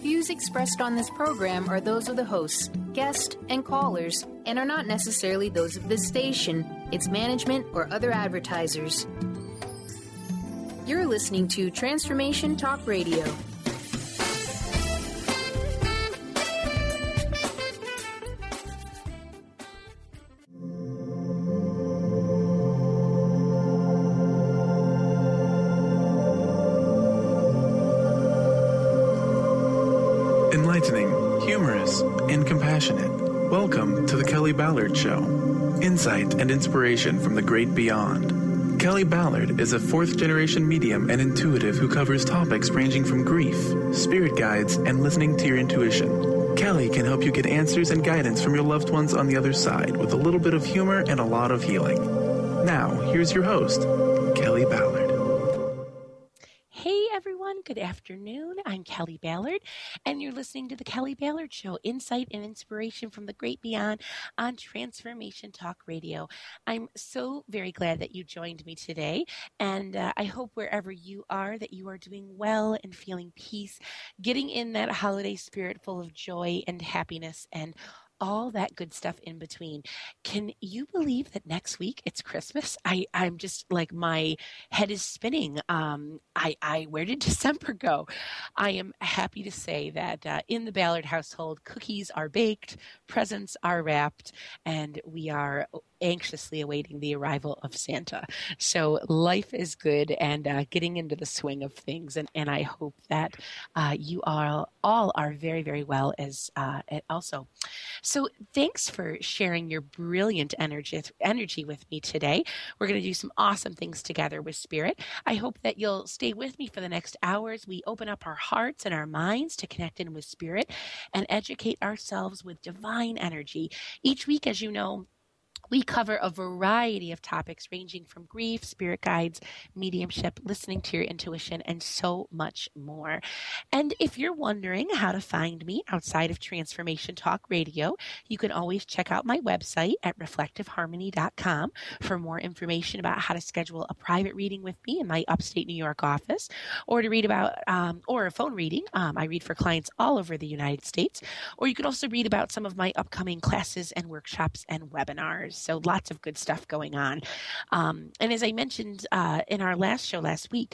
views expressed on this program are those of the hosts, guests, and callers, and are not necessarily those of this station, its management, or other advertisers. You're listening to Transformation Talk Radio. Enlightening, humorous, and compassionate. Welcome to the Kelly Ballard Show. Insight and inspiration from the great beyond. Kelly Ballard is a fourth-generation medium and intuitive who covers topics ranging from grief, spirit guides, and listening to your intuition. Kelly can help you get answers and guidance from your loved ones on the other side with a little bit of humor and a lot of healing. Now, here's your host, Kelly Ballard. Hey everyone, good afternoon. I'm Kelly Ballard, and you're listening to the Kelly Ballard Show, insight and inspiration from the great beyond on Transformation Talk Radio. I'm so very glad that you joined me today, and I hope wherever you are that you are doing well and feeling peace, getting in that holiday spirit full of joy and happiness and all that good stuff in between. Can you believe that next week it's Christmas? I'm just like, my head is spinning. Where did December go? I am happy to say that in the Ballard household, cookies are baked, presents are wrapped, and we are anxiously awaiting the arrival of Santa. So life is good and getting into the swing of things. And I hope that you all are very, very well as also. So thanks for sharing your brilliant energy with me today. We're going to do some awesome things together with Spirit. I hope that you'll stay with me for the next hours. We open up our hearts and our minds to connect in with Spirit and educate ourselves with divine energy. Each week, as you know, we cover a variety of topics ranging from grief, spirit guides, mediumship, listening to your intuition, and so much more. And if you're wondering how to find me outside of Transformation Talk Radio, you can always check out my website at reflectiveharmony.com for more information about how to schedule a private reading with me in my upstate New York office, or to read about, or a phone reading. I read for clients all over the United States. Or you can also read about some of my upcoming classes and workshops and webinars. So lots of good stuff going on. And as I mentioned in our last show last week,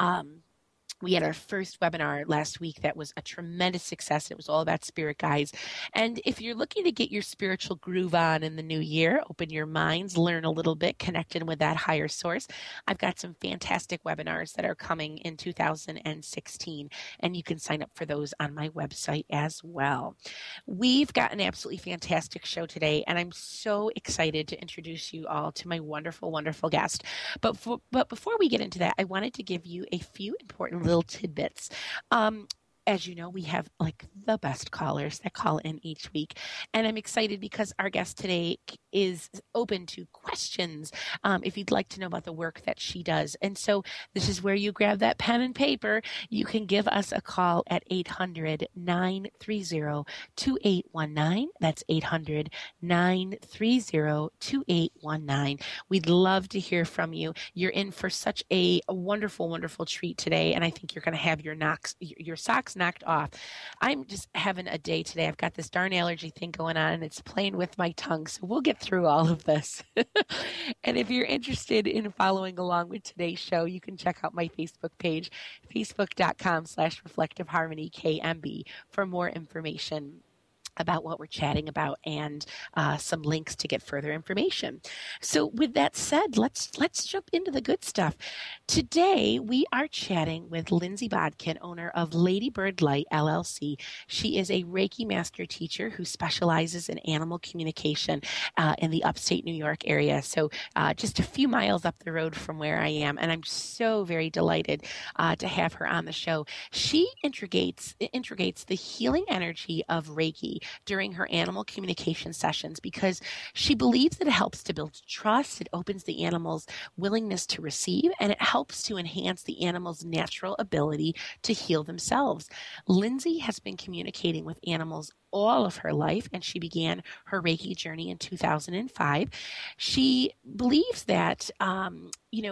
we had our first webinar last week that was a tremendous success. It was all about spirit guides. And if you're looking to get your spiritual groove on in the new year, open your minds, learn a little bit, connect in with that higher source, I've got some fantastic webinars that are coming in 2016, and you can sign up for those on my website as well. We've got an absolutely fantastic show today, and I'm so excited to introduce you all to my wonderful, wonderful guest. But before we get into that, I wanted to give you a few important little tidbits. As you know, we have like the best callers that call in each week. And I'm excited because our guest today is open to questions if you'd like to know about the work that she does. And so this is where you grab that pen and paper. You can give us a call at 800-930-2819. That's 800-930-2819. We'd love to hear from you. You're in for such a wonderful, wonderful treat today. And I think you're going to have your socks knocked off. I'm just having a day today. I've got this darn allergy thing going on, and it's playing with my tongue. So we'll get through all of this. And if you're interested in following along with today's show, you can check out my Facebook page, facebook.com/reflectiveharmonykmb, for more information about what we're chatting about and some links to get further information. So with that said, let's jump into the good stuff. Today, we are chatting with Lindsay Bodkin, owner of Lady Bird Light, LLC. She is a Reiki Master Teacher who specializes in animal communication in the upstate New York area. So just a few miles up the road from where I am. And I'm so very delighted to have her on the show. She integrates the healing energy of Reiki during her animal communication sessions because she believes that it helps to build trust, it opens the animal's willingness to receive, and it helps to enhance the animal's natural ability to heal themselves. Lindsay has been communicating with animals all of her life, and she began her Reiki journey in 2005. She believes that,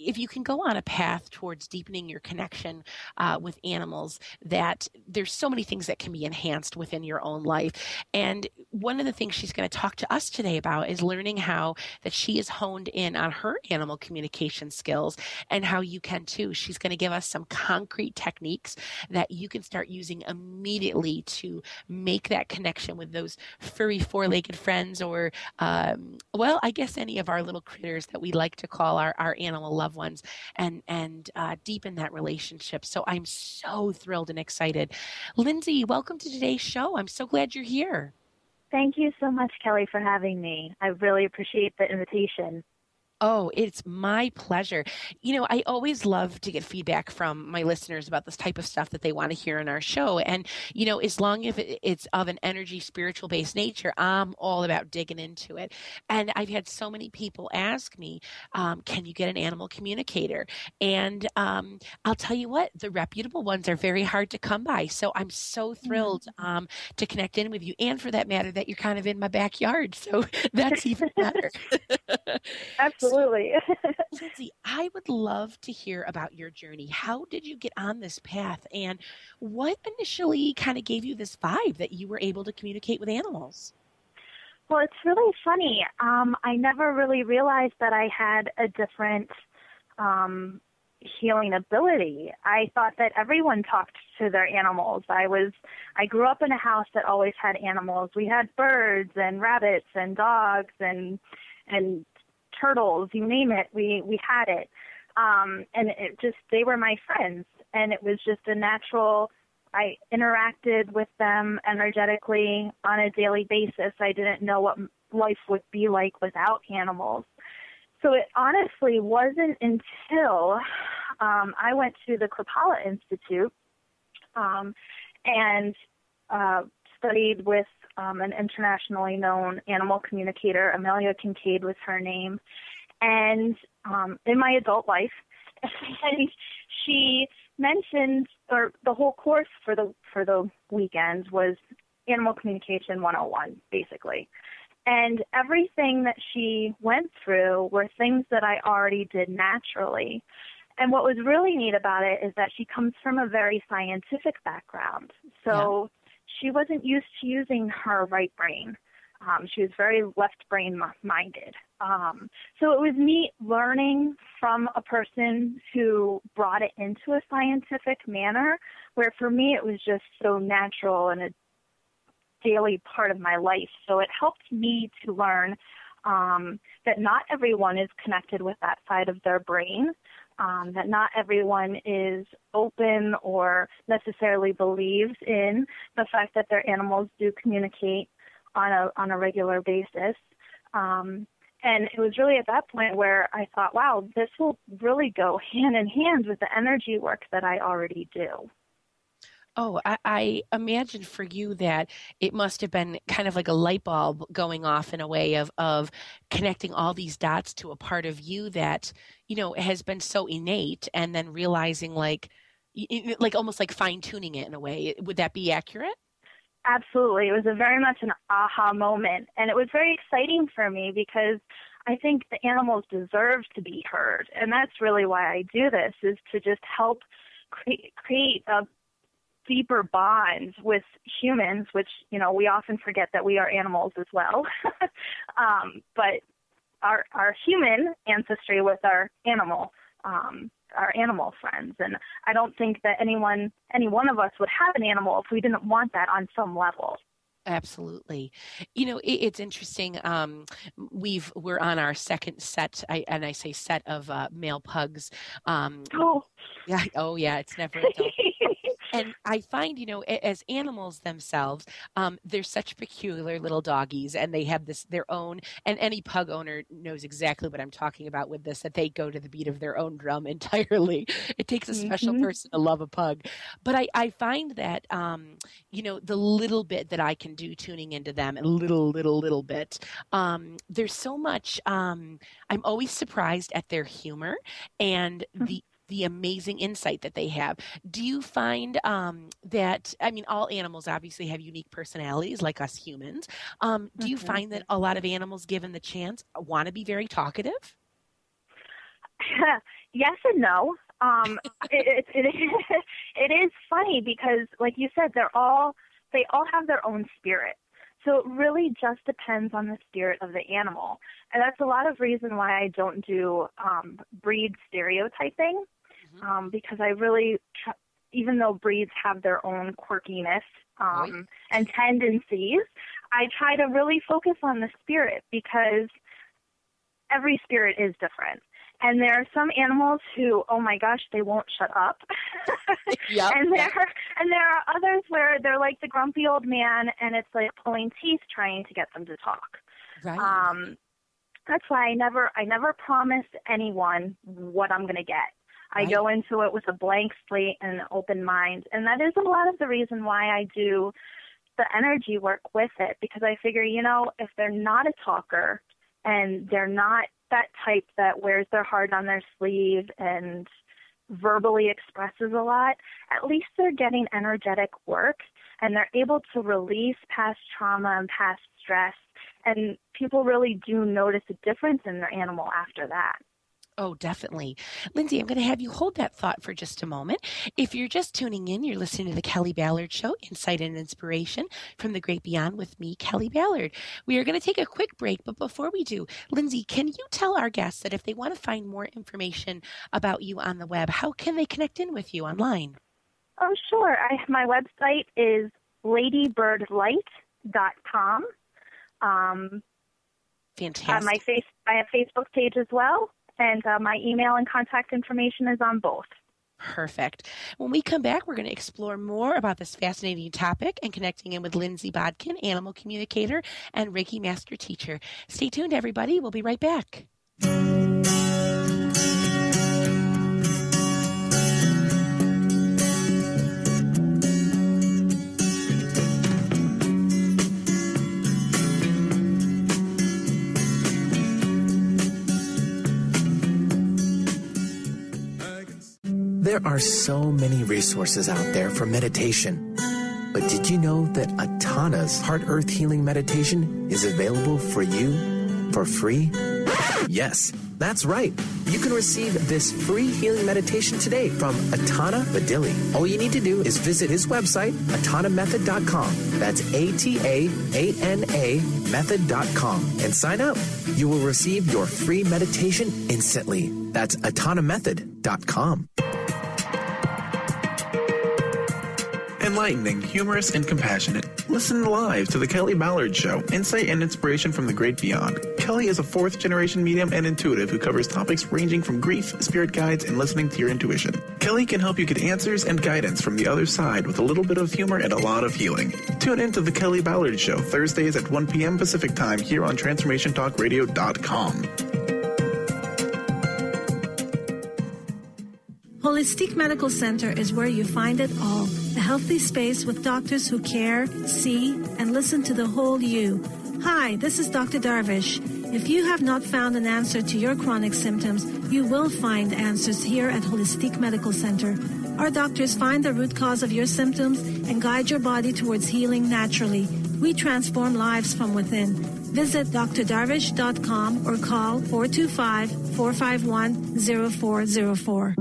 if you can go on a path towards deepening your connection with animals, that there's so many things that can be enhanced within your own life. And one of the things she's going to talk to us today about is learning how that she is honed in on her animal communication skills and how you can too. She's going to give us some concrete techniques that you can start using immediately to make that connection with those furry four-legged friends, or well, I guess any of our little critters that we like to call our animal loved ones, and deepen that relationship. So I'm so thrilled and excited. Lindsay, welcome to today's show. I'm so glad you're here. Thank you so much, Kelly, for having me. I really appreciate the invitation. Oh, it's my pleasure. You know, I always love to get feedback from my listeners about this type of stuff that they want to hear in our show. And, you know, as long as it's of an energy, spiritual based nature, I'm all about digging into it. And I've had so many people ask me, can you get an animal communicator? And I'll tell you what, the reputable ones are very hard to come by. So I'm so thrilled to connect in with you. And for that matter, that you're kind of in my backyard. So that's even better. Absolutely. Lindsay, I would love to hear about your journey. How did you get on this path, and what initially kind of gave you this vibe that you were able to communicate with animals? Well, it's really funny. I never really realized that I had a different healing ability. I thought that everyone talked to their animals. I grew up in a house that always had animals. We had birds and rabbits and dogs and turtles, you name it, we had it. And they were my friends, and it was just a natural, I interacted with them energetically on a daily basis. I didn't know what life would be like without animals. So it honestly wasn't until I went to the Kripalu Institute and studied with an internationally known animal communicator. Amelia Kincaid was her name. And in my adult life, and she mentioned, or the whole course for the weekend was Animal Communication 101, basically. And everything that she went through were things that I already did naturally. And what was really neat about it is that she comes from a very scientific background. So she wasn't used to using her right brain. She was very left brain minded. So it was neat learning from a person who brought it into a scientific manner, where for me it was just so natural and a daily part of my life. So it helped me to learn that not everyone is connected with that side of their brain, that not everyone is open or necessarily believes in the fact that their animals do communicate on a regular basis. And it was really at that point where I thought, wow, this will really go hand in hand with the energy work that I already do. Oh, I imagine for you that it must have been kind of like a light bulb going off in a way of connecting all these dots to a part of you that, you know, has been so innate, and then realizing like almost like fine tuning it in a way. Would that be accurate? Absolutely. It was very much an aha moment. And it was very exciting for me because I think the animals deserve to be heard. And that's really why I do this, is to just help create a deeper bonds with humans, which, you know, we often forget that we are animals as well. But our human ancestry with our animal friends. And I don't think that any one of us would have an animal if we didn't want that on some level. Absolutely. You know, it's interesting. We're on our second set, and I say set of male pugs. Yeah. Oh, yeah. It's never a dull. And I find, you know, as animals themselves, they're such peculiar little doggies, and they have their own, and any pug owner knows exactly what I'm talking about with this, that they go to the beat of their own drum entirely. It takes a special person to love a pug. But I find that, you know, the little bit that I can do tuning into them, a little bit, there's so much, I'm always surprised at their humor and the amazing insight that they have. Do you find that, I mean, all animals obviously have unique personalities like us humans. Do you find that a lot of animals, given the chance, want to be very talkative? yes and no. It is funny because, like you said, they all have their own spirit. So it really just depends on the spirit of the animal. And that's a lot of reason why I don't do breed stereotyping, because I really, even though breeds have their own quirkiness and tendencies, I try to really focus on the spirit because every spirit is different. And there are some animals who, oh my gosh, they won't shut up. Yep. And there are others where they're like the grumpy old man, and it's like pulling teeth trying to get them to talk. Right. That's why I never promise anyone what I'm going to get. I go into it with a blank slate and an open mind, and that is a lot of the reason why I do the energy work with it, because I figure, if they're not a talker and they're not that type that wears their heart on their sleeve and verbally expresses a lot, at least they're getting energetic work and they're able to release past trauma and past stress, and people really do notice a difference in their animal after that. Oh, definitely. Lindsay, I'm going to have you hold that thought for just a moment. If you're just tuning in, you're listening to the Kelly Ballard Show, Insight and Inspiration from the Great Beyond with me, Kelly Ballard. We are going to take a quick break, but before we do, Lindsay, can you tell our guests that if they want to find more information about you on the web, how can they connect in with you online? Oh, sure. My website is ladybirdlight.com. Fantastic. I have Facebook page as well. And my email and contact information is on both. Perfect. When we come back, we're going to explore more about this fascinating topic and connecting in with Lindsay Bodkin, animal communicator and Reiki Master Teacher. Stay tuned, everybody. We'll be right back. There are so many resources out there for meditation. But did you know that Atana's Heart Earth Healing Meditation is available for you for free? Yes, that's right. You can receive this free healing meditation today from Atana Badili. All you need to do is visit his website, atanamethod.com. That's ATAANA method.com and sign up. You will receive your free meditation instantly. That's atanamethod.com. Enlightening, humorous, and compassionate. Listen live to The Kelly Ballard Show, Insight and Inspiration from the Great Beyond. Kelly is a fourth-generation medium and intuitive who covers topics ranging from grief, spirit guides, and listening to your intuition. Kelly can help you get answers and guidance from the other side with a little bit of humor and a lot of healing. Tune in to The Kelly Ballard Show, Thursdays at 1 p.m. Pacific Time here on TransformationTalkRadio.com. Holistic Medical Center is where you find it all. A healthy space with doctors who care, see, and listen to the whole you. Hi, this is Dr. Darvish. If you have not found an answer to your chronic symptoms, you will find answers here at Holistic Medical Center. Our doctors find the root cause of your symptoms and guide your body towards healing naturally. We transform lives from within. Visit drdarvish.com or call 425-451-0404.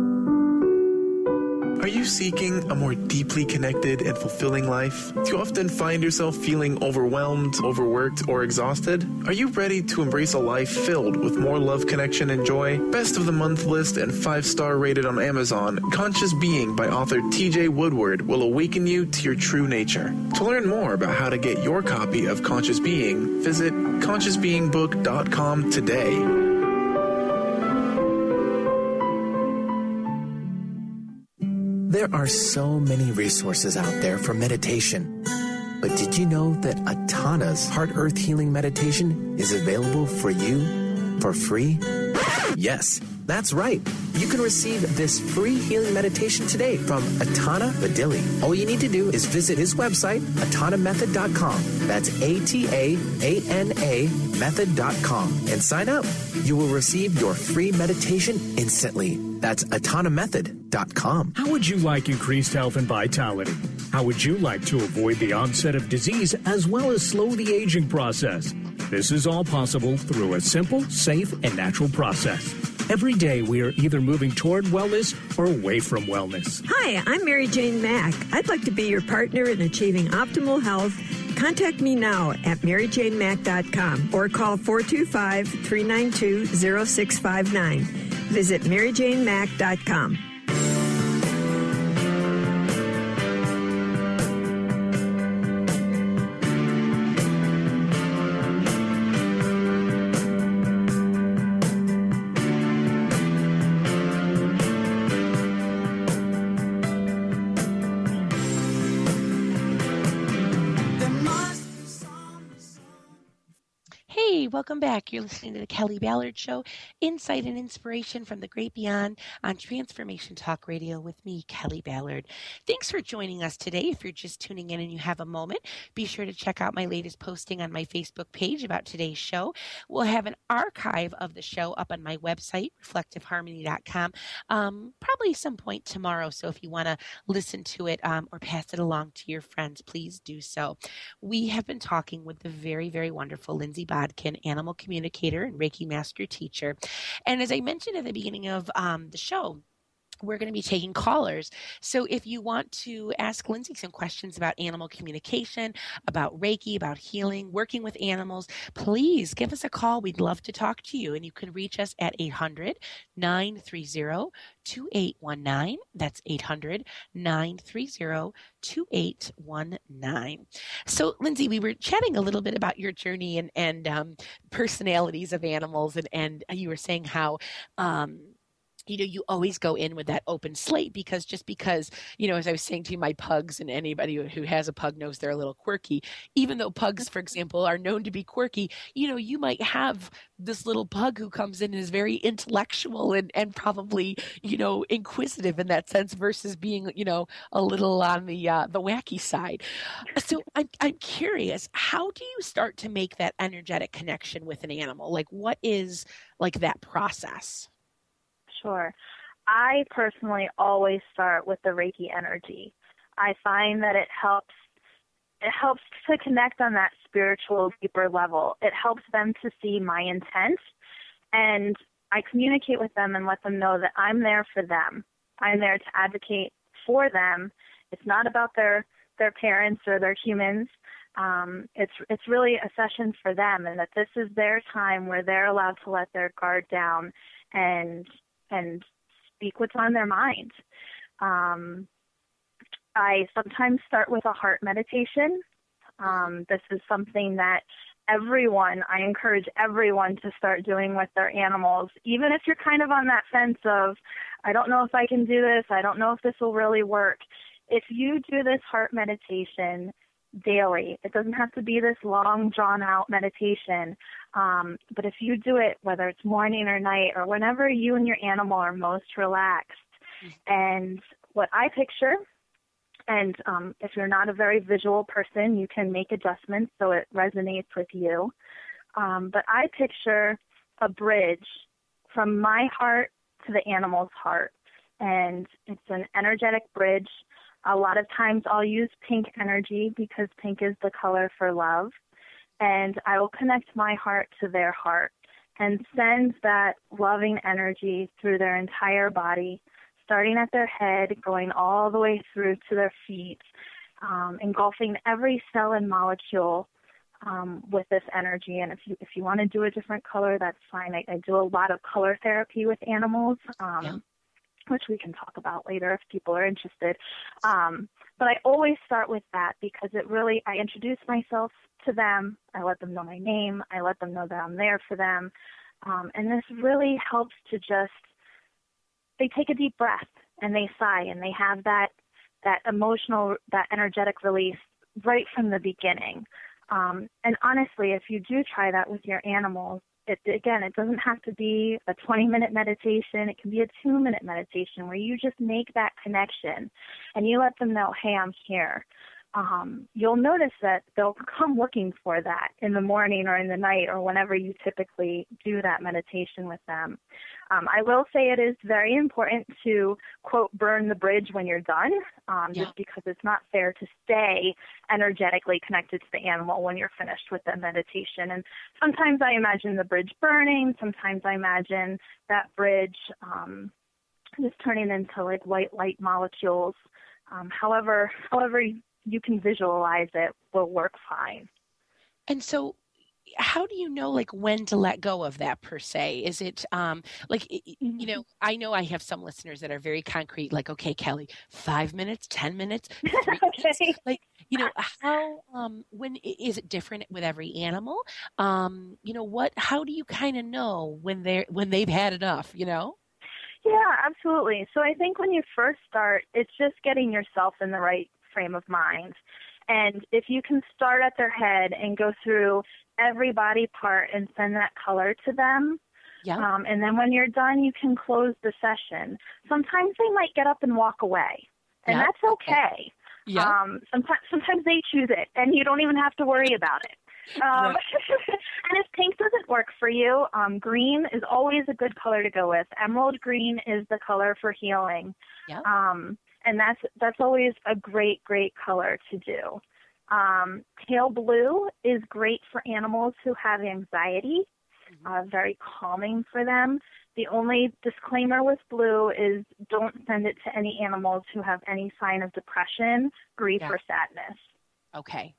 Are you seeking a more deeply connected and fulfilling life? Do you often find yourself feeling overwhelmed, overworked, or exhausted? Are you ready to embrace a life filled with more love, connection, and joy? Best of the Month list and 5-star rated on Amazon, Conscious Being by author T.J. Woodward will awaken you to your true nature. To learn more about how to get your copy of Conscious Being, visit ConsciousBeingBook.com today. There are so many resources out there for meditation. But did you know that Atana's Heart Earth Healing Meditation is available for you for free? Yes, that's right. You can receive this free healing meditation today from Atana Badili. All you need to do is visit his website, atanamethod.com. That's ATAANA method.com and sign up. You will receive your free meditation instantly. That's atanamethod.com. How would you like increased health and vitality? How would you like to avoid the onset of disease as well as slow the aging process? This is all possible through a simple, safe, and natural process. Every day we are either moving toward wellness or away from wellness. Hi, I'm Mary Jane Mack. I'd like to be your partner in achieving optimal health. Contact me now at maryjanemack.com or call 425-392-0659. Visit maryjanemack.com. Welcome back. You're listening to the Kelly Ballard Show, insight and inspiration from the great beyond on Transformation Talk Radio with me, Kelly Ballard. Thanks for joining us today. If you're just tuning in and you have a moment, be sure to check out my latest posting on my Facebook page about today's show. We'll have an archive of the show up on my website, reflectiveharmony.com, probably some point tomorrow. So if you want to listen to it or pass it along to your friends, please do so. We have been talking with the very, very wonderful Lindsay Bodkin, animal communicator and Reiki Master Teacher. And as I mentioned at the beginning of the show, we're going to be taking callers. So if you want to ask Lindsay some questions about animal communication, about Reiki, about healing, working with animals, please give us a call. We'd love to talk to you. And you can reach us at 800-930-2819. That's 800-930-2819. So Lindsay, we were chatting a little bit about your journey and personalities of animals. And you were saying how, you always go in with that open slate because, as I was saying to you, my pugs, and anybody who has a pug knows they're a little quirky. Even though pugs, for example, are known to be quirky, you might have this little pug who comes in and is very intellectual and probably, inquisitive in that sense versus being, a little on the wacky side. So I'm curious, how do you start to make that energetic connection with an animal? Like, what is that process? Sure. I personally always start with the Reiki energy. I find that it helps to connect on that spiritual, deeper level. It helps them to see my intent, and I communicate with them and let them know that I'm there for them. I'm there to advocate for them. It's not about their parents or their humans. It's really a session for them, and that this is their time where they're allowed to let their guard down and speak what's on their mind. I sometimes start with a heart meditation. This is something that I encourage everyone to start doing with their animals, even if you're kind of on that fence of, I don't know if I can do this, I don't know if this will really work. If you do this heart meditation daily, it doesn't have to be this long, drawn-out meditation, but if you do it, whether it's morning or night or whenever you and your animal are most relaxed, and what I picture, and if you're not a very visual person, you can make adjustments so it resonates with you, but I picture a bridge from my heart to the animal's heart, and it's an energetic bridge. A lot of times I'll use pink energy because pink is the color for love. And I will connect my heart to their heart and send that loving energy through their entire body, starting at their head, going all the way through to their feet, engulfing every cell and molecule with this energy. And if you want to do a different color, that's fine. I do a lot of color therapy with animals. Which we can talk about later if people are interested. But I always start with that because I introduce myself to them. I let them know my name. I let them know that I'm there for them. And this really helps to they take a deep breath and they sigh and they have that emotional, that energetic release right from the beginning. And honestly, if you do try that with your animals, it doesn't have to be a 20-minute meditation. It can be a 2-minute meditation where you just make that connection and you let them know, hey, I'm here. you'll notice that they'll come looking for that in the morning or in the night or whenever you typically do that meditation with them. I will say it is very important to, quote, burn the bridge when you're done, just because it's not fair to stay energetically connected to the animal when you're finished with the meditation. And sometimes I imagine the bridge burning. Sometimes I imagine that bridge just turning into like white light molecules. However you can visualize it will work fine. And so how do you know like when to let go of that per se? Is it you know, I know I have some listeners that are very concrete, like, okay, Kelly, 5 minutes, 10 minutes, 3 minutes, like, you know, how, when is it different with every animal? You know, how do you kind of know when they've had enough, you know? Yeah, absolutely. So I think when you first start, it's just getting yourself in the right frame of mind. And if you can start at their head and go through every body part and send that color to them, and then when you're done, you can close the session. Sometimes they might get up and walk away, and that's okay. Sometimes they choose it, and you don't even have to worry about it. And if pink doesn't work for you, green is always a good color to go with. Emerald green is the color for healing. And that's always a great color to do. Pale blue is great for animals who have anxiety, very calming for them. The only disclaimer with blue is don't send it to any animals who have any sign of depression, grief, or sadness. Okay.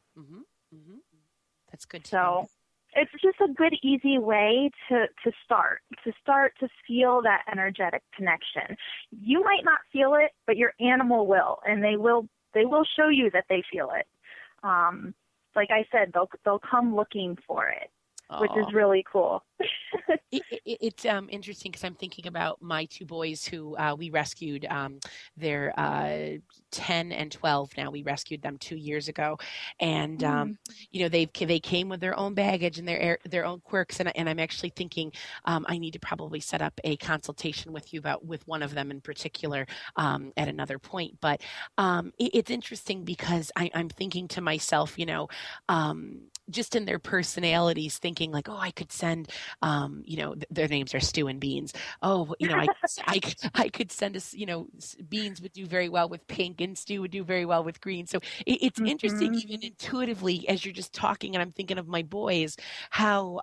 That's good to know. It's just a good, easy way to start to feel that energetic connection. You might not feel it, but your animal will, and they will show you that they feel it. Like I said, they'll come looking for it, which is really cool. It's interesting because I'm thinking about my two boys who we rescued. They're 10 and 12 now. We rescued them 2 years ago, and you know they came with their own baggage and their own quirks. And I'm actually thinking I need to probably set up a consultation with you with one of them in particular at another point. But it's interesting because I'm thinking to myself, you know. Just in their personalities, thinking like, oh, I could send, you know, their names are Stew and Beans. Oh, you know, I could send us, you know, Beans would do very well with pink and Stew would do very well with green. So it's interesting, even intuitively, as you're just talking, and I'm thinking of my boys, how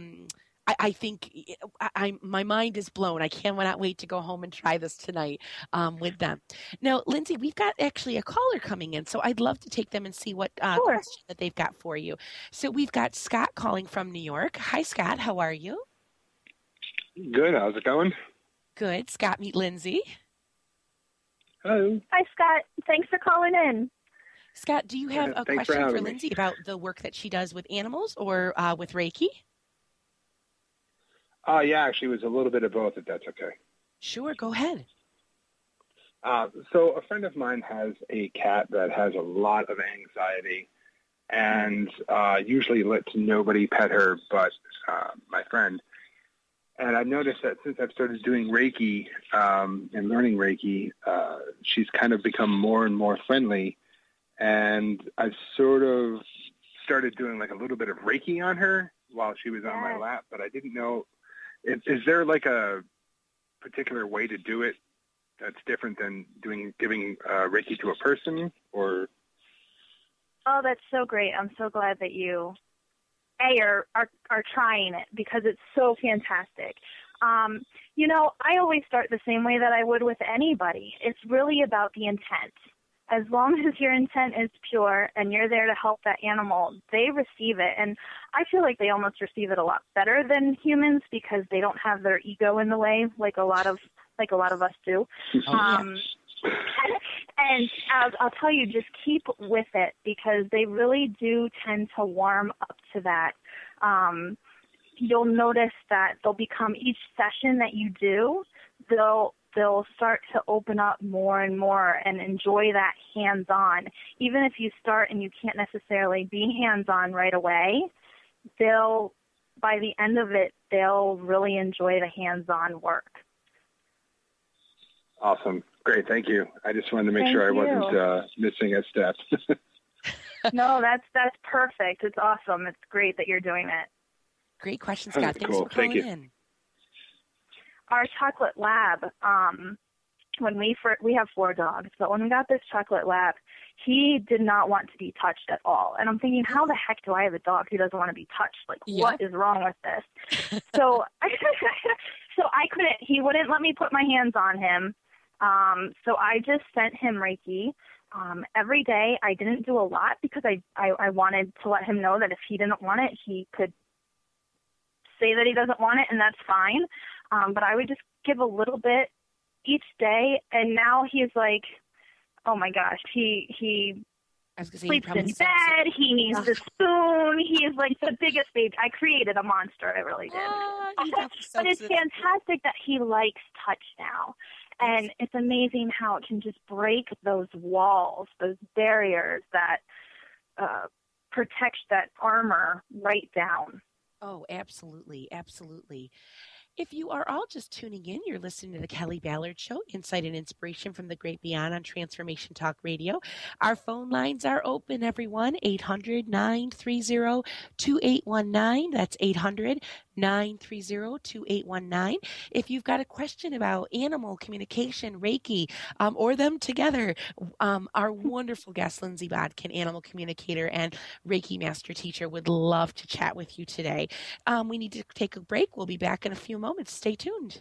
I think my mind is blown. I cannot wait to go home and try this tonight with them. Now, Lindsay, we've got actually a caller coming in, so I'd love to take them and see what question that they've got for you. So we've got Scott calling from New York. Hi, Scott. How are you? Good. How's it going? Good. Scott, meet Lindsay. Hello. Hi, Scott. Thanks for calling in. Scott, do you have a question for Lindsay about the work that she does with animals or with Reiki? Yeah, actually, it was a little bit of both, if that's okay. Sure, go ahead. So a friend of mine has a cat that has a lot of anxiety and usually lets nobody pet her but my friend. And I've noticed that since I've started doing Reiki and learning Reiki, she's kind of become more and more friendly. And I've sort of started doing like a little bit of Reiki on her while she was on my lap, but I didn't know. Is there like a particular way to do it that's different than giving Reiki to a person, or? Oh, that's so great! I'm so glad that you are trying it because it's so fantastic. You know, I always start the same way that I would with anybody. It's really about the intent. As long as your intent is pure and you're there to help that animal, they receive it. And I feel like they almost receive it a lot better than humans because they don't have their ego in the way like a lot of us do. And I'll tell you, just keep with it because they really do tend to warm up to that. You'll notice that they'll become each session that you do, they'll start to open up more and more and enjoy that hands-on. Even if you start and you can't necessarily be hands-on right away, by the end of it, they'll really enjoy the hands-on work. Awesome. Great. Thank you. I just wanted to make sure I wasn't missing a step. No, that's perfect. It's awesome. It's great that you're doing it. Great question, Scott. Thanks cool. for calling Thank you. in. Our chocolate lab, when we have 4 dogs, but when we got this chocolate lab, he did not want to be touched at all. And I'm thinking, how the heck do I have a dog who doesn't want to be touched? Like, what is wrong with this? So I couldn't, he wouldn't let me put my hands on him. So I just sent him Reiki. Every day. I didn't do a lot because I wanted to let him know that if he didn't want it, he could say that he doesn't want it, and that's fine. But I would just give a little bit each day, and now he's like, oh my gosh, he sleeps in bed, he needs the spoon, he's like the biggest baby. I created a monster, I really did. But it's fantastic that he likes touch now. And it's amazing how it can just break those walls, those barriers that protect that armor right down. Oh, absolutely. Absolutely. If you are all just tuning in, you're listening to the Kelly Ballard Show, Insight and Inspiration from the Great Beyond on Transformation Talk Radio. Our phone lines are open, everyone, 800-930-2819. That's 800-930-2819. If you've got a question about animal communication, Reiki, or them together, our wonderful guest, Lindsay Bodkin, animal communicator and Reiki Master Teacher, would love to chat with you today. We need to take a break. We'll be back in a few moments. Stay tuned.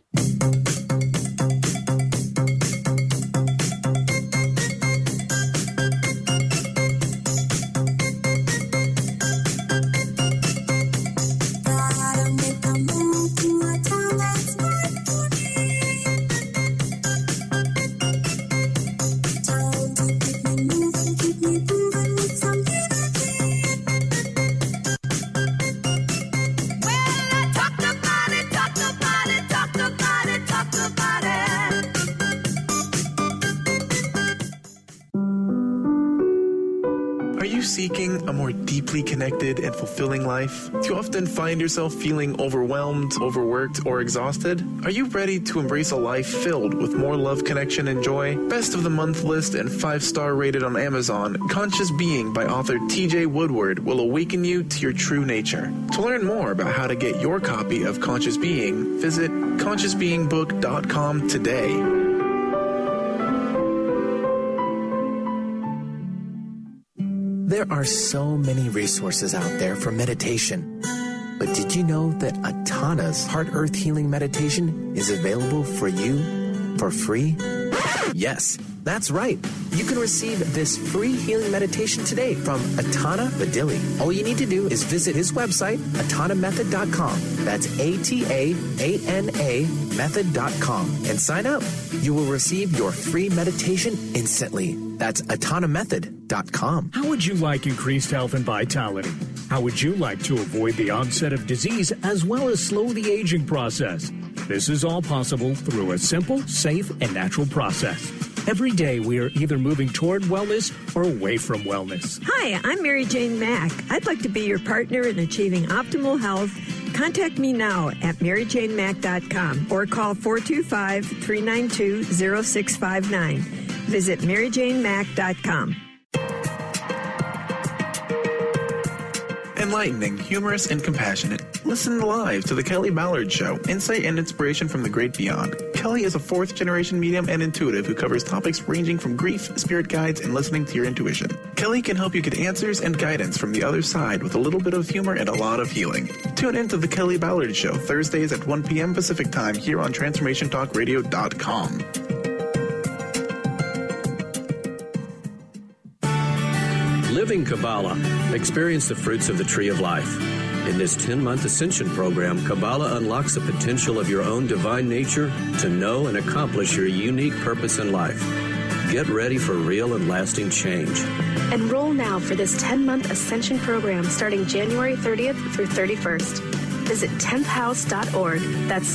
Seeking a more deeply connected and fulfilling life? Do you often find yourself feeling overwhelmed, overworked, or exhausted? Are you ready to embrace a life filled with more love, connection, and joy? Best of the month list and 5-star rated on Amazon, Conscious Being by author TJ Woodward will awaken you to your true nature. To learn more about how to get your copy of Conscious Being, visit consciousbeingbook.com today. There are so many resources out there for meditation. But did you know that Atana's Heart Earth Healing Meditation is available for you for free? Yes, that's right. You can receive this free healing meditation today from Atana Badili. All you need to do is visit his website, atanamethod.com. That's ATAANA method.com, and sign up. You will receive your free meditation instantly. That's atanamethod.com. How would you like increased health and vitality? How would you like to avoid the onset of disease as well as slow the aging process? This is all possible through a simple, safe, and natural process. Every day, we are either moving toward wellness or away from wellness. Hi, I'm Mary Jane Mack. I'd like to be your partner in achieving optimal health. Contact me now at maryjanemack.com or call 425-392-0659. Visit maryjanemack.com. Enlightening, humorous, and compassionate. Listen live to The Kelly Ballard Show, Insight and Inspiration from the Great Beyond. Kelly is a 4th-generation medium and intuitive who covers topics ranging from grief, spirit guides, and listening to your intuition. Kelly can help you get answers and guidance from the other side with a little bit of humor and a lot of healing. Tune in to The Kelly Ballard Show, Thursdays at 1 p.m. Pacific Time here on TransformationTalkRadio.com. Living Kabbalah. Experience the fruits of the tree of life. In this 10-month Ascension program, Kabbalah unlocks the potential of your own divine nature to know and accomplish your unique purpose in life. Get ready for real and lasting change. Enroll now for this 10-month Ascension program starting January 30th through 31st. Visit 10thhouse.org. That's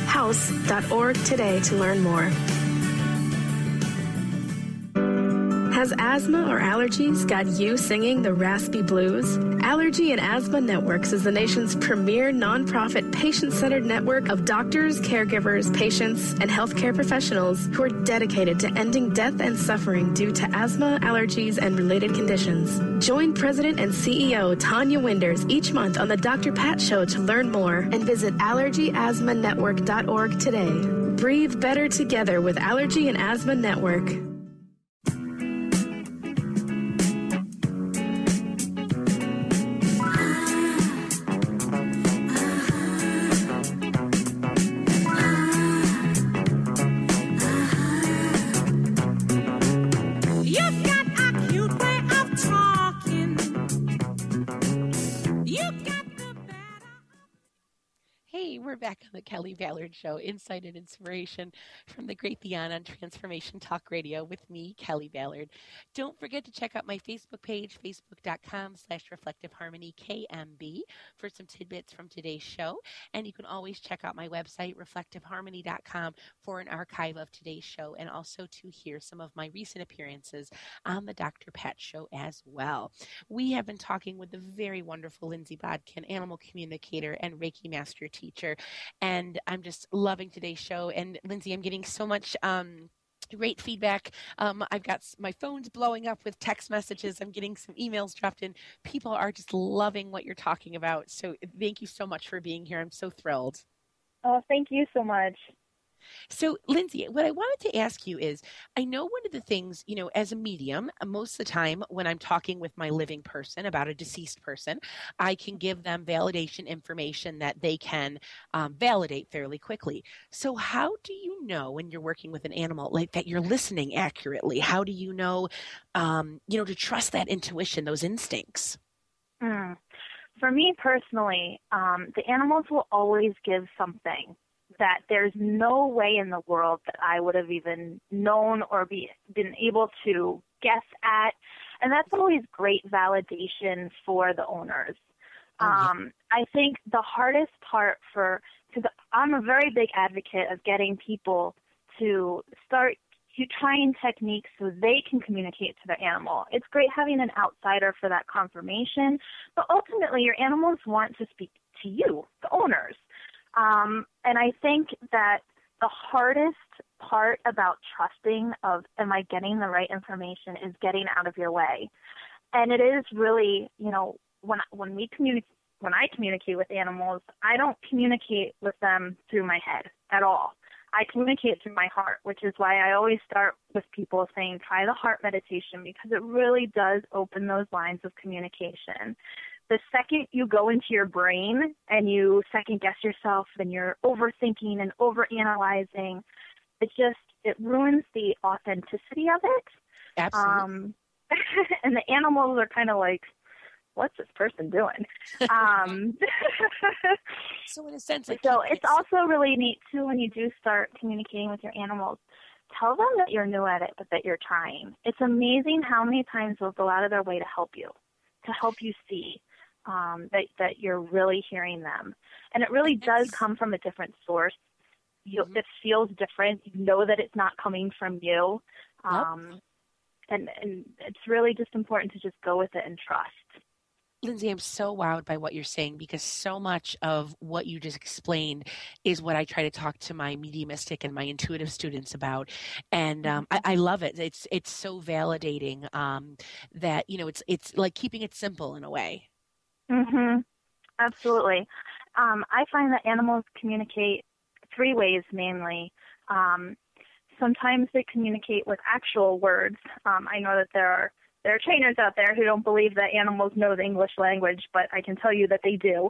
10thhouse.org today to learn more. Has asthma or allergies got you singing the raspy blues? Allergy and Asthma Networks is the nation's premier nonprofit patient-centered network of doctors, caregivers, patients, and healthcare professionals who are dedicated to ending death and suffering due to asthma, allergies, and related conditions. Join President and CEO Tanya Winders each month on the Dr. Pat Show to learn more and visit allergyasthmanetwork.org today. Breathe better together with Allergy and Asthma Network. We're back on the Kelly Ballard Show, Insight and Inspiration from the Great Beyond on Transformation Talk Radio with me, Kelly Ballard. Don't forget to check out my Facebook page, facebook.com/ReflectiveHarmonyKMB for some tidbits from today's show. And you can always check out my website, reflectiveharmony.com, for an archive of today's show and also to hear some of my recent appearances on the Dr. Pat Show as well. We have been talking with the very wonderful Lindsay Bodkin, animal communicator and Reiki Master Teacher. And I'm just loving today's show. And Lindsay, I'm getting so much great feedback. I've got my phone's blowing up with text messages. I'm getting some emails dropped in. People are just loving what you're talking about. So thank you so much for being here. I'm so thrilled. Oh, thank you so much. So, Lindsay, what I wanted to ask you is, I know one of the things, as a medium, most of the time when I'm talking with my living person about a deceased person, I can give them validation information that they can validate fairly quickly. So how do you know when you're working with an animal like that you're listening accurately? How do you know, to trust that intuition, those instincts? For me personally, the animals will always give something that there's no way in the world that I would have even known or been able to guess at. And that's always great validation for the owners. I think the hardest part because I'm a very big advocate of getting people to start trying techniques so they can communicate to their animal. It's great having an outsider for that confirmation, but ultimately your animals want to speak to you, the owners. And I think that the hardest part about trusting of am I getting the right information is getting out of your way. And it is really, when I communicate with animals, I don't communicate with them through my head at all. I communicate through my heart, which is why I always start with people saying, try the heart meditation, because it really does open those lines of communication. The second you go into your brain and you second guess yourself and you're overthinking and overanalyzing, it ruins the authenticity of it. Absolutely. And the animals are kind of like, what's this person doing? So in a sense, it's also really neat too when you do start communicating with your animals. Tell them that you're new at it, but that you're trying. It's amazing how many times they'll go out of their way to help you see that you're really hearing them. And it really does come from a different source. It feels different. You know that it's not coming from you. And it's really just important to just go with it and trust. Lindsay, I'm so wowed by what you're saying, because so much of what you just explained is what I try to talk to my mediumistic and my intuitive students about. And I love it. It's so validating that, it's like keeping it simple in a way. Mm-hmm. Absolutely. I find that animals communicate three ways mainly. Sometimes they communicate with actual words. I know that there are trainers out there who don't believe that animals know the English language, but I can tell you that they do.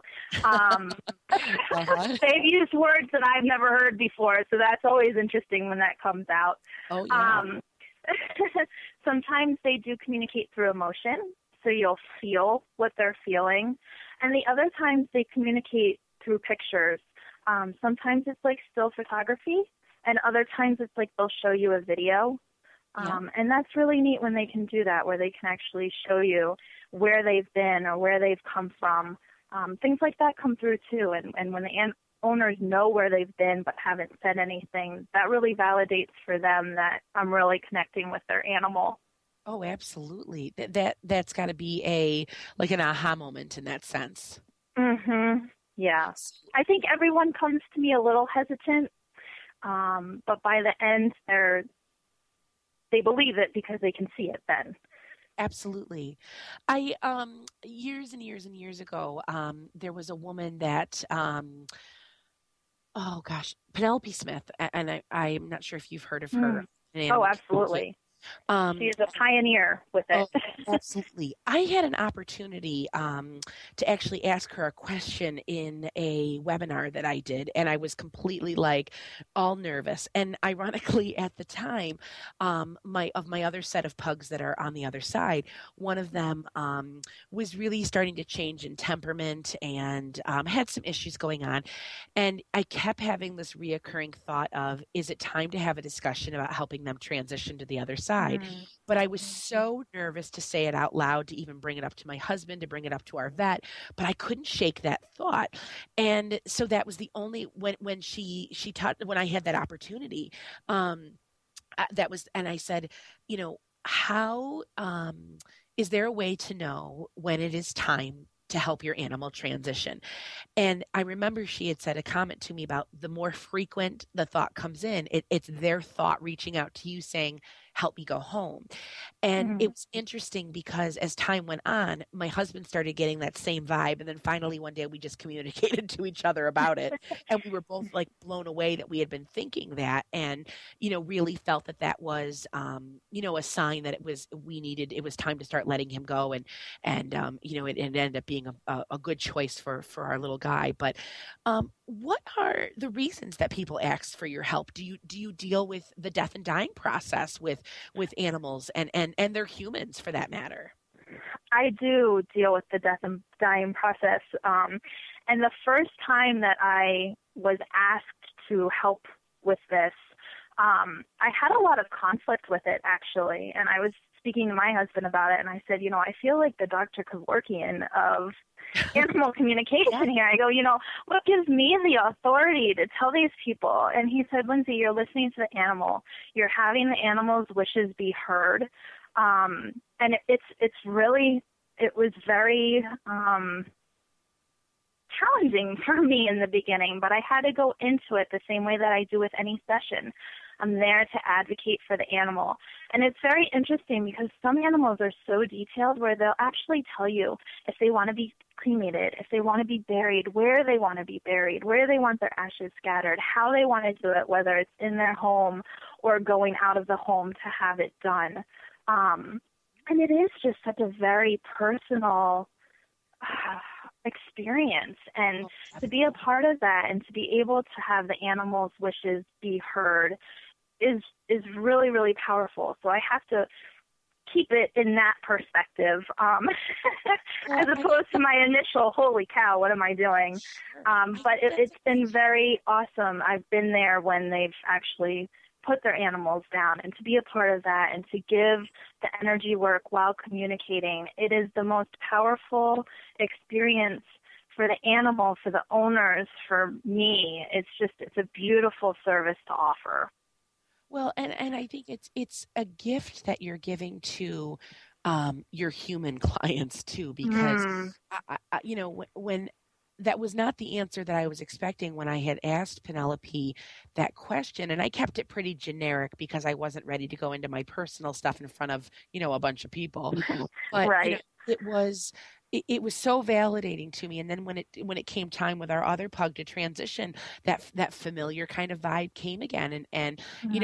They've used words that I've never heard before, so that's always interesting when that comes out. Oh, yeah. Sometimes they do communicate through emotion, so you'll feel what they're feeling. And the other times they communicate through pictures. Sometimes it's like still photography, and other times it's like they'll show you a video. And that's really neat when they can do that, where they can actually show you where they've been or where they've come from. Things like that come through too. And when the owners know where they've been but haven't said anything, that really validates for them that I'm really connecting with their animal. Oh, absolutely. That's got to be an aha moment in that sense. Mm-hmm. Yeah. I think everyone comes to me a little hesitant, but by the end, they believe it because they can see it then. Absolutely. I years and years and years ago, there was a woman that oh gosh, Penelope Smith, and I'm not sure if you've heard of her. Oh, absolutely. She's a pioneer with it. Oh, absolutely. I had an opportunity to actually ask her a question in a webinar that I did, and I was completely all nervous. And ironically, at the time, my other set of pugs that are on the other side, one of them was really starting to change in temperament and had some issues going on. And I kept having this reoccurring thought of, is it time to have a discussion about helping them transition to the other side? But I was so nervous to say it out loud, to even bring it up to my husband, to bring it up to our vet, but I couldn't shake that thought. And so that was the only, when she taught, when I had that opportunity, and I said, how, is there a way to know when it is time to help your animal transition? And I remember she had said a comment to me about, the more frequent the thought comes in, it's their thought reaching out to you saying, help me go home. And it was interesting because as time went on, my husband started getting that same vibe. And then finally one day we just communicated to each other about it. And we were both blown away that we had been thinking that, and, really felt that was, a sign that it was time to start letting him go. And it ended up being a good choice for our little guy. But what are the reasons that people ask for your help? Do you deal with the death and dying process with animals and their humans, for that matter? I do deal with the death and dying process. And the first time that I was asked to help with this, I had a lot of conflict with it, actually. And I was speaking to my husband about it, and I said, I feel like the Dr. Kevorkian of animal communication here. I go, what gives me the authority to tell these people? And he said, Lindsay, you're listening to the animal. You're having the animal's wishes be heard. And it was very challenging for me in the beginning, but I had to go into it the same way that I do with any session. I'm there to advocate for the animal. And it's very interesting because some animals are so detailed where they'll actually tell you if they want to be cremated, if they want to be buried, where they want to be buried, where they want their ashes scattered, how they want to do it, whether it's in their home or going out of the home to have it done. And it is just such a very personal experience, and to be a part of that and to be able to have the animal's wishes be heard is really, really powerful. So I have to keep it in that perspective, as opposed to my initial, holy cow, what am I doing? But it's been very awesome. I've been there when they've actually put their animals down, and to be a part of that and to give the energy work while communicating, it is the most powerful experience for the animal, for the owners, for me. It's a beautiful service to offer. Well, and I think it's a gift that you're giving to your human clients too, because when that was not the answer that I was expecting when I had asked Penelope that question, and I kept it pretty generic because I wasn't ready to go into my personal stuff in front of a bunch of people. But right. It was so validating to me. And then when it came time with our other pug to transition, that familiar kind of vibe came again. And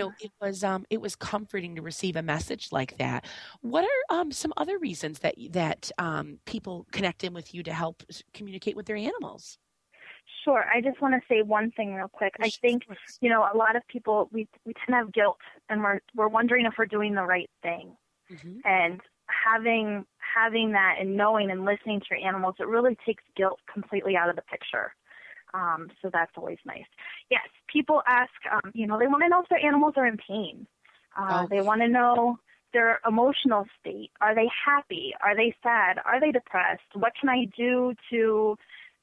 it was comforting to receive a message like that. What are some other reasons that people connect in with you to help communicate with their animals? Sure. I just want to say one thing real quick. I think, a lot of people, we tend to have guilt, and we're wondering if we're doing the right thing. Mm-hmm. And having that and knowing and listening to your animals, it really takes guilt completely out of the picture. So that's always nice. Yes, people ask, they want to know if their animals are in pain. They want to know their emotional state. Are they happy? Are they sad? Are they depressed? What can I do to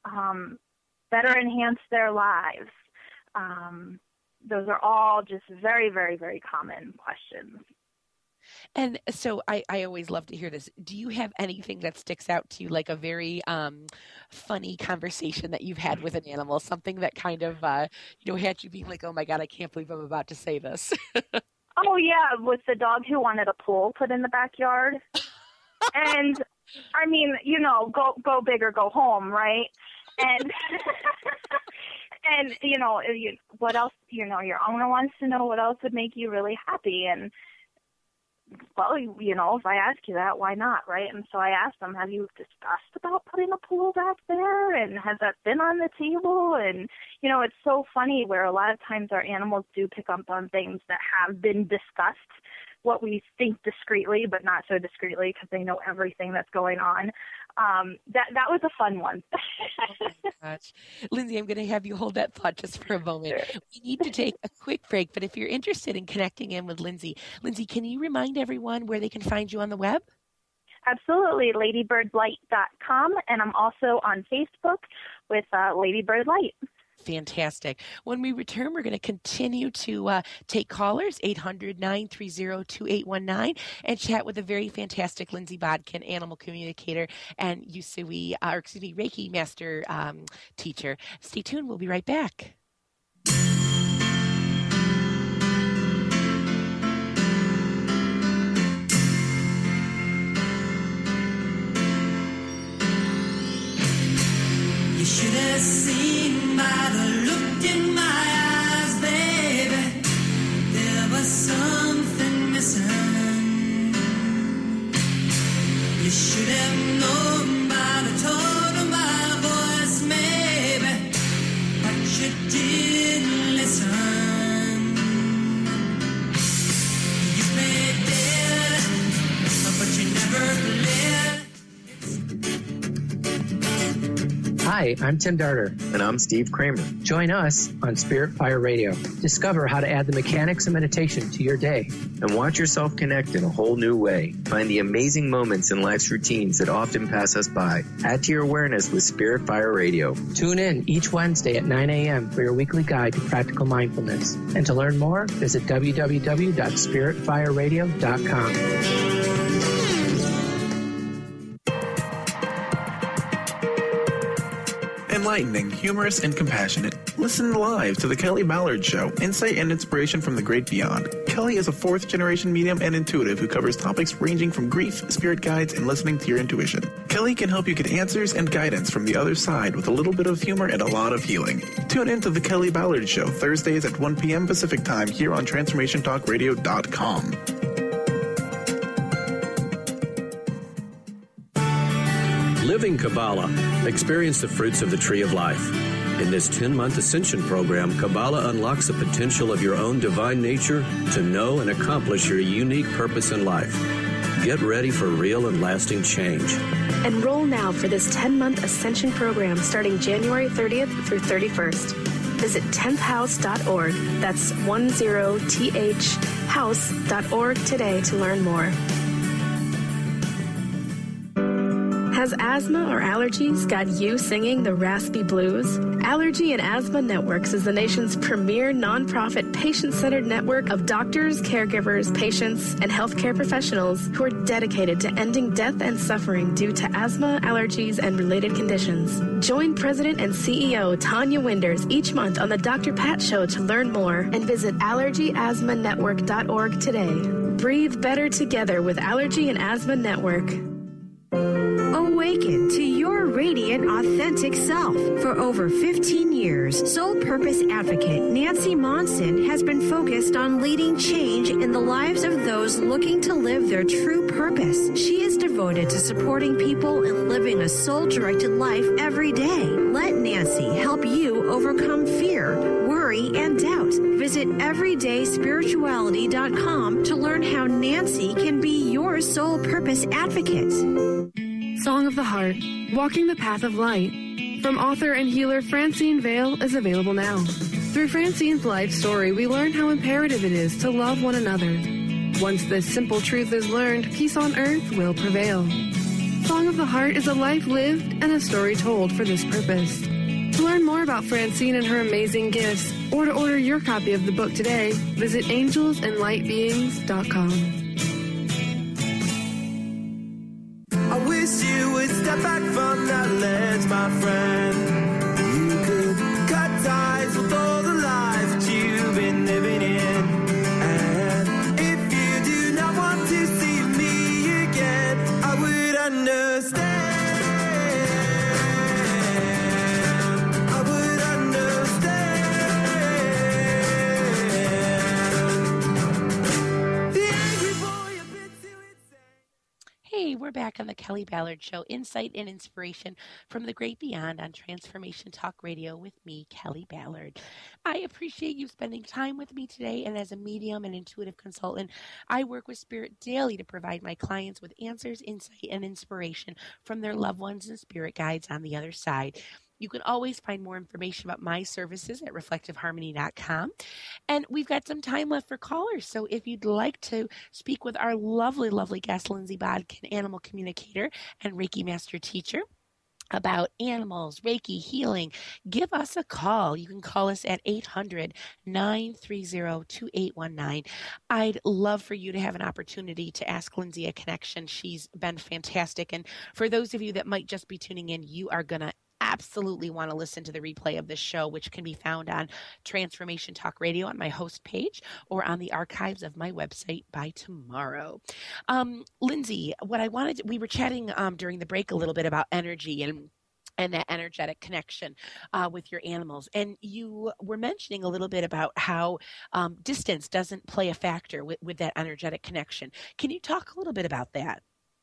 better enhance their lives? Those are all just very, very, very common questions. And so I always love to hear this. Do you have anything that sticks out to you, like a very funny conversation that you've had with an animal, something that kind of, had you being like, oh my God, I can't believe I'm about to say this? Oh, yeah, with the dog who wanted a pool put in the backyard. And, I mean, go big or go home, right? And, what else, your owner wants to know what else would make you really happy. And, well, if I ask you that, why not, right? And so I asked them, have you discussed about putting a pool back there? And has that been on the table? And, it's so funny where a lot of times our animals do pick up on things that have been discussed, what we think discreetly, but not so discreetly because they know everything that's going on. That was a fun one. Oh my gosh. Lindsay, I'm going to have you hold that thought just for a moment. Sure. We need to take a quick break, but if you're interested in connecting in with Lindsay, can you remind everyone where they can find you on the web? Absolutely, ladybirdlight.com, and I'm also on Facebook with Ladybird Light. Fantastic. When we return, we're going to continue to take callers, 800-930-2819, and chat with a very fantastic Lindsay Bodkin, animal communicator, and Usui Reiki Master Teacher. Stay tuned. We'll be right back. You should have seen by the look in my eyes, baby. There was something missing. You should have known by the tone of my voice, maybe, but you didn't listen. You played dead, but you never played. Hi, I'm Tim Darter. And I'm Steve Kramer. Join us on Spirit Fire Radio. Discover how to add the mechanics of meditation to your day. And watch yourself connect in a whole new way. Find the amazing moments in life's routines that often pass us by. Add to your awareness with Spirit Fire Radio. Tune in each Wednesday at 9 a.m. for your weekly guide to practical mindfulness. And to learn more, visit www.spiritfireradio.com. Enlightening, humorous, and compassionate. Listen live to The Kelly Ballard Show, insight and inspiration from the great beyond. Kelly is a fourth-generation medium and intuitive who covers topics ranging from grief, spirit guides, and listening to your intuition. Kelly can help you get answers and guidance from the other side with a little bit of humor and a lot of healing. Tune in to The Kelly Ballard Show, Thursdays at 1 p.m. Pacific Time here on TransformationTalkRadio.com. Living Kabbalah. Experience the fruits of the tree of life. In this 10-month Ascension program, Kabbalah unlocks the potential of your own divine nature to know and accomplish your unique purpose in life. Get ready for real and lasting change. Enroll now for this 10-month Ascension program starting January 30th through 31st. Visit 10thhouse.org. That's 10thhouse.org today to learn more. Has asthma or allergies got you singing the raspy blues? Allergy and Asthma Networks is the nation's premier nonprofit patient-centered network of doctors, caregivers, patients, and healthcare professionals who are dedicated to ending death and suffering due to asthma, allergies, and related conditions. Join President and CEO Tanya Winders each month on the Dr. Pat Show to learn more and visit allergyasthmanetwork.org today. Breathe better together with Allergy and Asthma Network. Awaken to your radiant, authentic self. For over 15 years, Soul Purpose Advocate Nancy Monson has been focused on leading change in the lives of those looking to live their true purpose. She is devoted to supporting people in living a soul-directed life every day. Let Nancy help you overcome fear, worry, and doubt. Visit everydayspirituality.com to learn how Nancy can be your Soul Purpose Advocate. Song of the Heart, Walking the Path of Light, from author and healer Francine Vale is available now. Through Francine's life story, we learn how imperative it is to love one another. Once this simple truth is learned, peace on earth will prevail. Song of the Heart is a life lived and a story told for this purpose. To learn more about Francine and her amazing gifts, or to order your copy of the book today, visit angelsandlightbeings.com. wish you would step back from that ledge, my friend. You could cut ties with all the lies that you've been living in. And if you do not want to see me again, I would understand. I would understand. The angry boy a bit too insane. Hey, we're back on the Kelly Ballard Show, insight and inspiration from the great beyond on Transformation Talk Radio with me, Kelly Ballard. I appreciate you spending time with me today, and as a medium and intuitive consultant, I work with Spirit daily to provide my clients with answers, insight, and inspiration from their loved ones and spirit guides on the other side. You can always find more information about my services at reflectiveharmony.com. And we've got some time left for callers. So if you'd like to speak with our lovely, lovely guest, Lindsay Bodkin, animal communicator and Reiki Master Teacher, about animals, Reiki, healing, give us a call. You can call us at 800-930-2819. I'd love for you to have an opportunity to ask Lindsay a connection. She's been fantastic. And for those of you that might just be tuning in, you are going to absolutely want to listen to the replay of this show, which can be found on Transformation Talk Radio on my host page or on the archives of my website by tomorrow. Lindsay, we were chatting during the break a little bit about energy and that energetic connection with your animals. And you were mentioning a little bit about how distance doesn't play a factor with that energetic connection. Can you talk a little bit about that?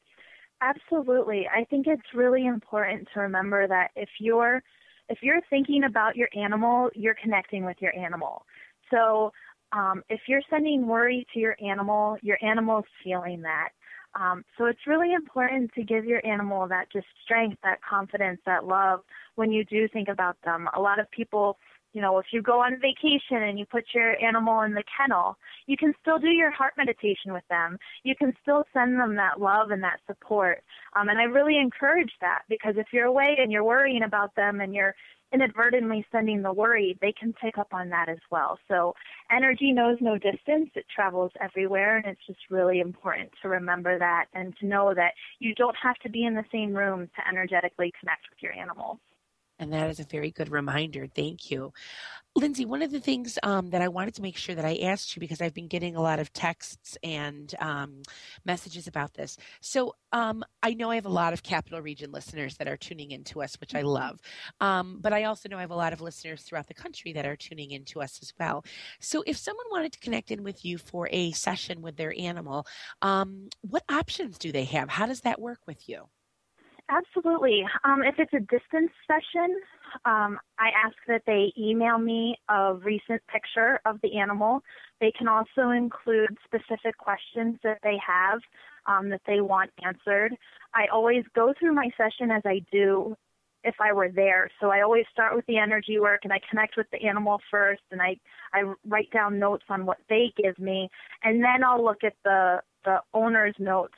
Absolutely. I think it's really important to remember that if you're thinking about your animal, you're connecting with your animal. So if you're sending worry to your animal's feeling that. So it's really important to give your animal that just strength, that confidence, that love when you do think about them. A lot of people, if you go on vacation and you put your animal in the kennel, you can still do your heart meditation with them. You can still send them that love and that support. And I really encourage that, because if you're away and you're worrying about them and you're inadvertently sending the worry, they can pick up on that as well. So energy knows no distance. It travels everywhere, and it's just really important to remember that and to know that you don't have to be in the same room to energetically connect with your animal. And that is a very good reminder. Thank you. Lindsay, one of the things that I wanted to make sure that I asked you, because I've been getting a lot of texts and messages about this. So I know I have a lot of Capital Region listeners that are tuning in to us, which I love. But I also know I have a lot of listeners throughout the country that are tuning in to us as well. So if someone wanted to connect in with you for a session with their animal, what options do they have? How does that work with you? Absolutely. If it's a distance session, I ask that they email me a recent picture of the animal. They can also include specific questions that they have that they want answered. I always go through my session as I do if I were there. So I always start with the energy work, and I connect with the animal first, and I write down notes on what they give me, and then I'll look at the owner's notes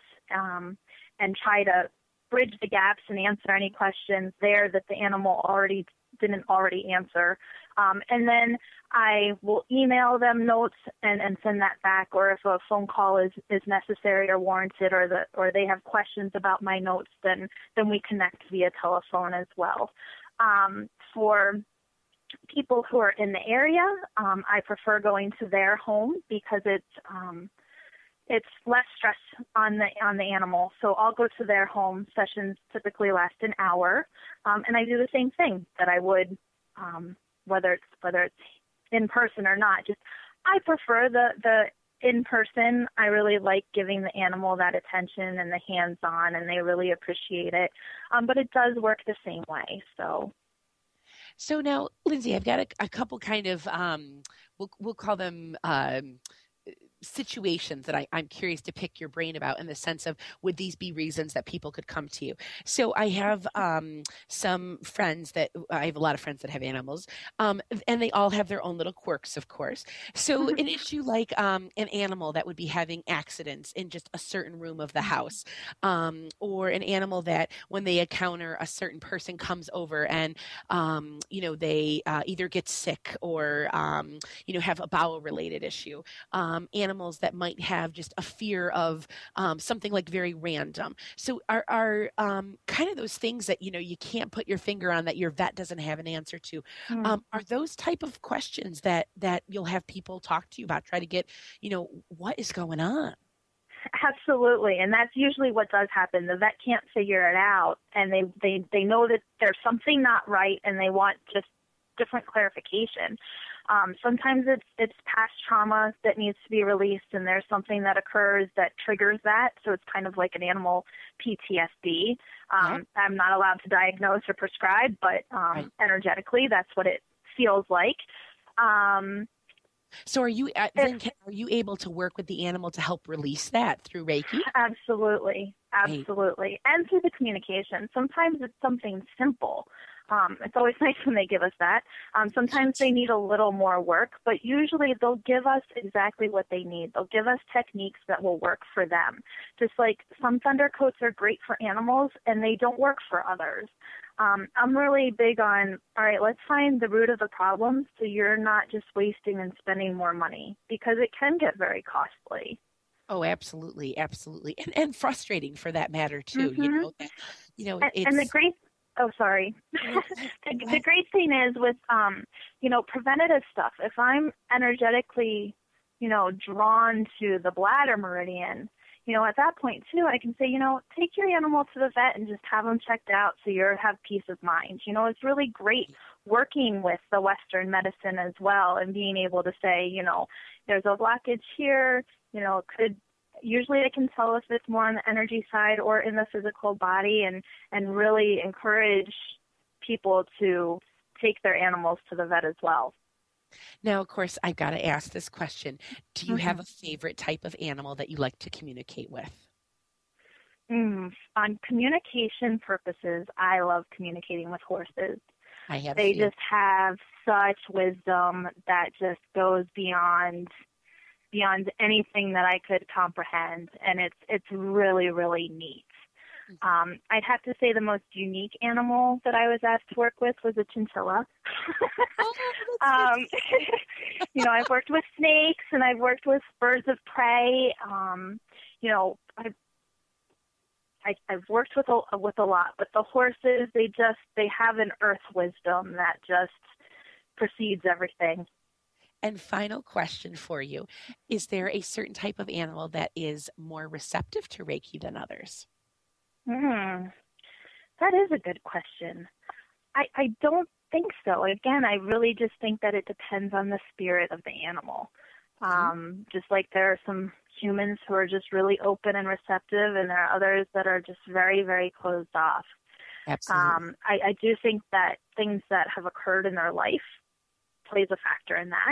and try to bridge the gaps and answer any questions there that the animal didn't already answer. And then I will email them notes and send that back, or if a phone call is necessary or warranted, or they have questions about my notes, then we connect via telephone as well. For people who are in the area, I prefer going to their home because it's less stress on the animal. So I'll go to their home. Sessions typically last an hour, and I do the same thing that I would, whether it's in person or not. Just I prefer the in person. I really like giving the animal that attention and the hands-on, and they really appreciate it. But it does work the same way. So now, Lindsay, I've got a couple kind of we'll call them situations that I'm curious to pick your brain about, in the sense of, would these be reasons that people could come to you? So I have some friends I have a lot of friends that have animals, and they all have their own little quirks, of course. So an issue like an animal that would be having accidents in just a certain room of the house, or an animal that when they encounter a certain person comes over and, they either get sick or, have a bowel related issue. Animals animals that might have just a fear of something like very random. So are kind of those things that, you can't put your finger on, that your vet doesn't have an answer to. Are those type of questions that you'll have people talk to you about, try to get, what is going on? Absolutely, and that's usually what does happen. The vet can't figure it out, and they know that there's something not right, and they want just different clarification. Sometimes it's past trauma that needs to be released, and there's something that occurs that triggers that, so it's kind of like an animal PTSD. I'm not allowed to diagnose or prescribe, but energetically, that's what it feels like. So are you able to work with the animal to help release that through Reiki? Absolutely. Right. And through the communication. Sometimes it's something simple. It's always nice when they give us that. Sometimes they need a little more work, but usually they'll give us exactly what they need. They'll give us techniques that will work for them. Just like some thunder coats are great for animals and they don't work for others. I'm really big on, all right, let's find the root of the problem so you're not just wasting and spending more money, because it can get very costly. Oh, absolutely. And frustrating for that matter too. And the great, the great thing is with, preventative stuff, if I'm energetically, drawn to the bladder meridian, at that point too, I can say, take your animal to the vet and just have them checked out so you have peace of mind. It's really great working with the Western medicine as well, and being able to say, there's a blockage here, usually I can tell if it's more on the energy side or in the physical body, and really encourage people to take their animals to the vet as well. Now, of course, I've got to ask this question. Do you have a favorite type of animal that you like to communicate with? On communication purposes, I love communicating with horses. They just have such wisdom that just goes beyond anything that I could comprehend, and it's really, really neat. I'd have to say the most unique animal that I was asked to work with was a chinchilla. I've worked with snakes and I've worked with birds of prey. I've worked with a lot, but the horses, they have an earth wisdom that just precedes everything. And final question for you. Is there a certain type of animal that is more receptive to Reiki than others? That is a good question. I don't think so. Again, I really just think that it depends on the spirit of the animal. Just like there are some humans who are just really open and receptive, and there are others that are just very, very closed off. Absolutely. I do think that things that have occurred in their life plays a factor in that,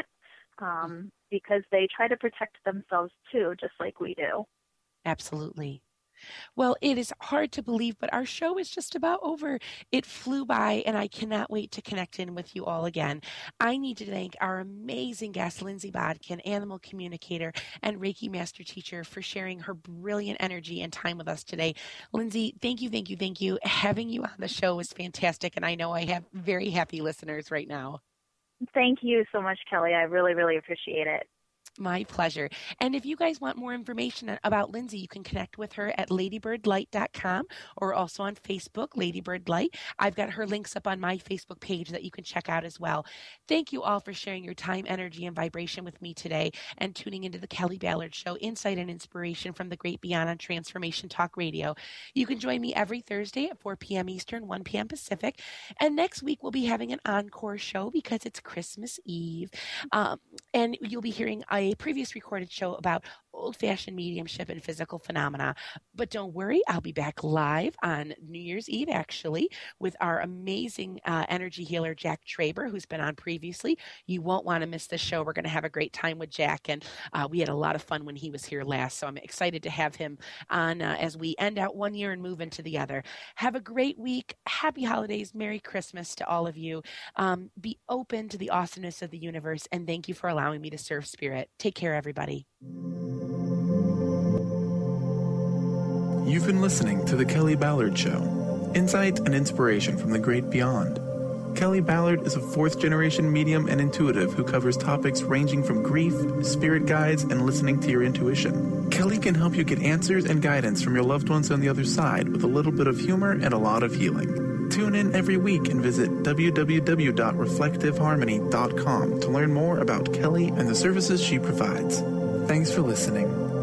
because they try to protect themselves too, just like we do. Absolutely. Well, it is hard to believe, but our show is just about over. It flew by, and I cannot wait to connect in with you all again. I need to thank our amazing guest, Lindsay Bodkin, animal communicator and Reiki Master Teacher, for sharing her brilliant energy and time with us today. Lindsay, thank you. Having you on the show was fantastic, and I know I have very happy listeners right now. Thank you so much, Kelly. I really, really appreciate it. My pleasure. And if you guys want more information about Lindsay, you can connect with her at ladybirdlight.com or also on Facebook, Ladybird Light. I've got her links up on my Facebook page that you can check out as well. Thank you all for sharing your time, energy, and vibration with me today and tuning into the Kelly Ballard Show, insight and inspiration from the great beyond on Transformation Talk Radio. You can join me every Thursday at 4 p.m. Eastern, 1 p.m. Pacific. And next week, we'll be having an encore show because it's Christmas Eve. And you'll be hearing a previous recorded show about old-fashioned mediumship and physical phenomena. But don't worry, I'll be back live on New Year's Eve, actually, with our amazing energy healer, Jack Traber, who's been on previously. You won't want to miss this show. We're going to have a great time with Jack, and we had a lot of fun when he was here last, so I'm excited to have him on as we end out one year and move into the other. Have a great week. Happy holidays. Merry Christmas to all of you. Be open to the awesomeness of the universe, and thank you for allowing me to serve spirit. Take care, everybody. You've been listening to The Kelly Ballard Show, insight and inspiration from the great beyond. Kelly Ballard is a fourth-generation medium and intuitive who covers topics ranging from grief, spirit guides, and listening to your intuition. Kelly can help you get answers and guidance from your loved ones on the other side with a little bit of humor and a lot of healing. Tune in every week and visit www.reflectiveharmony.com to learn more about Kelly and the services she provides. Thanks for listening.